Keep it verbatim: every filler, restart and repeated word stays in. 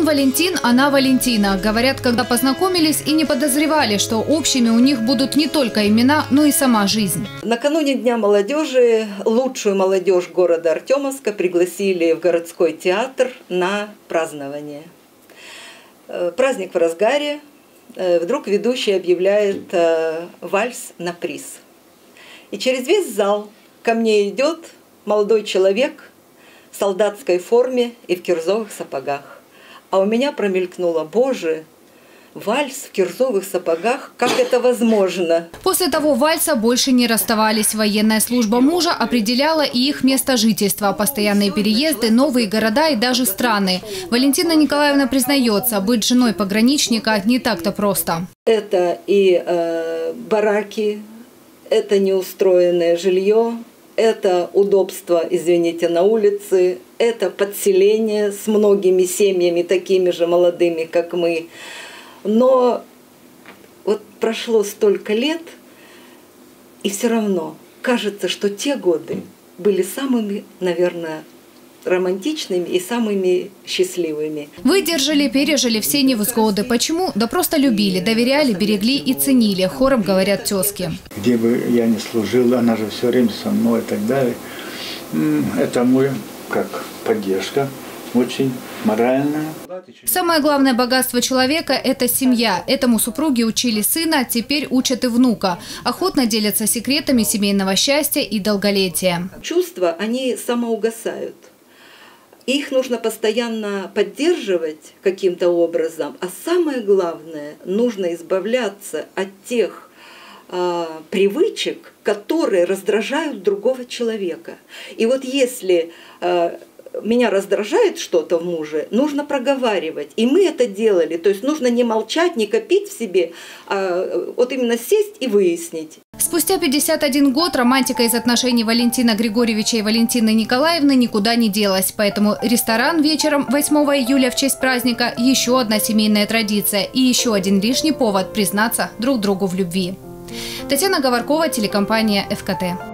Валентин, она Валентина. Говорят, когда познакомились и не подозревали, что общими у них будут не только имена, но и сама жизнь. Накануне Дня молодежи лучшую молодежь города Артемовска пригласили в городской театр на празднование. Праздник в разгаре. Вдруг ведущий объявляет вальс на приз. И через весь зал ко мне идет молодой человек в солдатской форме и в кирзовых сапогах. А у меня промелькнуло: боже, вальс в кирзовых сапогах, как это возможно? После того вальса больше не расставались. Военная служба мужа определяла и их место жительства, постоянные переезды, новые города и даже страны. Валентина Николаевна признается, быть женой пограничника не так-то просто. Это и э, бараки, это неустроенное жилье, это удобство, извините, на улице, это подселение с многими семьями, такими же молодыми, как мы. Но вот прошло столько лет, и все равно кажется, что те годы были самыми, наверное, романтичными и самыми счастливыми. Выдержали, пережили все невзгоды. Почему? Да просто любили, доверяли, берегли и ценили. Хором говорят тезки. Где бы я ни служил, она же все время со мной и так далее. Это мой, как поддержка, очень моральная. Самое главное богатство человека – это семья. Этому супруги учили сына, теперь учат и внука. Охотно делятся секретами семейного счастья и долголетия. Чувства, они самоугасают. Их нужно постоянно поддерживать каким-то образом. А самое главное, нужно избавляться от тех э, привычек, которые раздражают другого человека. И вот если э, меня раздражает что-то в муже, нужно проговаривать. И мы это делали. То есть нужно не молчать, не копить в себе, а вот именно сесть и выяснить. Спустя пятьдесят один год романтика из отношений Валентина Григорьевича и Валентины Николаевны никуда не делась. Поэтому ресторан вечером восьмого июля в честь праздника – еще одна семейная традиция и еще один лишний повод признаться друг другу в любви. Татьяна Говоркова, телекомпания эф ка тэ.